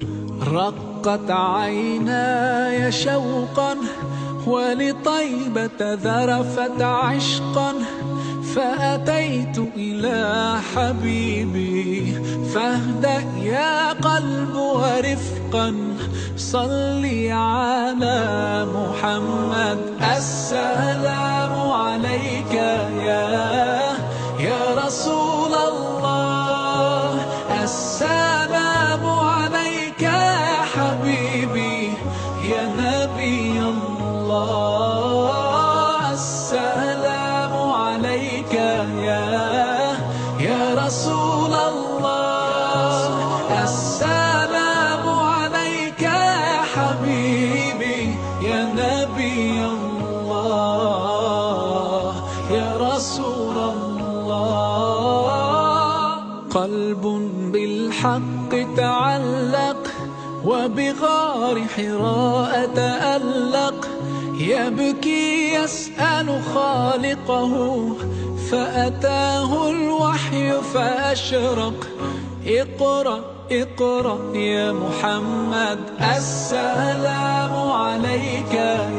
رقت عيناي شوقا ولطيبة ذرفت عشقا، فأتيت إلى حبيبي فاهدأ يا قلب ورفقا، صلي على محمد. السلام عليك يا رسول الله، السلام عليك يا حبيبي يا نبي الله، السلام عليك يا رسول الله، السلام عليك يا حبيبي يا نبي الله يا رسول الله. قلب بالحق تعلق وبغار حراء تألق، يبكي يسأل خالقه فأتاه الوحي فأشرق. اقرأ اقرأ يا محمد، السلام عليك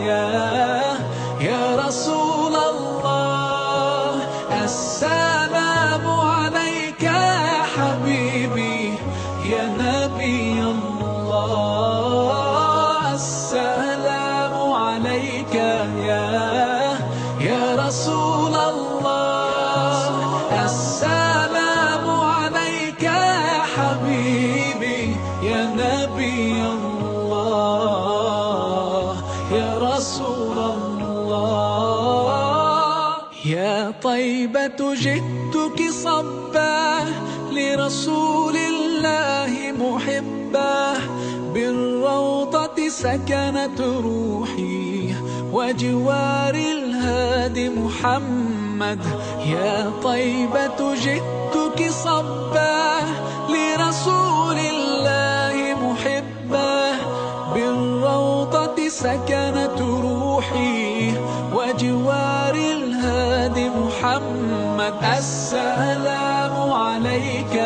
يا رسول الله، السلام عليك يا حبيبي يا نبي الله، السلام عليك يا رسول الله، السلام عليك يا حبيبي يا نبي الله يا رسول الله. يا طيبة جئتك صبا لرسول الله محبا، بالروضة سكنت روحي وجوار الهادي محمد. يا طيبة جئتك صبا لرسول الله محبا، بالروضة سكنت روحي وجوار الهادي محمد. السلام عليك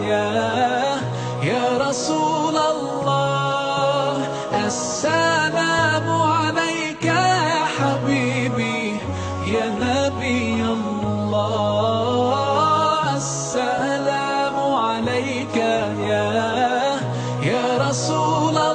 يا رسول الله، السلام عليك يا حبيبي يا نبي الله، السلام عليك يا رسول